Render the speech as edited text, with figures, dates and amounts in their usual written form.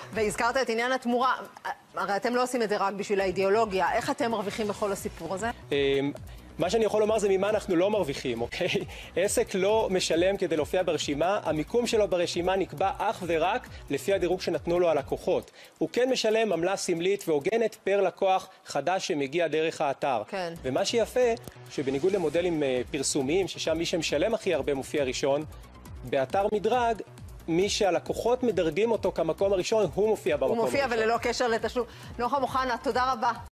והזכרת את עניין התמורה. הרי אתם לא עושים את זה רק בשביל האידיאולוגיה. איך אתם מרוויחים בכל הסיפור הזה? מה שאני יכול לומר זה ממה אנחנו לא מרוויחים, אוקיי? עסק לא משלם כדי להופיע ברשימה, המיקום שלו ברשימה נקבע אך ורק לפי הדירוג שנתנו לו הלקוחות. הוא כן משלם עמלה סמלית והוגנת פר לקוח חדש שמגיע דרך האתר. כן. ומה שיפה, שבניגוד למודלים פרסומיים, ששם מי שמשלם הכי הרבה מופיע ראשון, באתר מדרג, מי שהלקוחות מדרגים אותו כמקום הראשון, הוא מופיע במקום הראשון. הוא מופיע וללא קשר לתשלום. נוחם אוחנה, תודה רבה.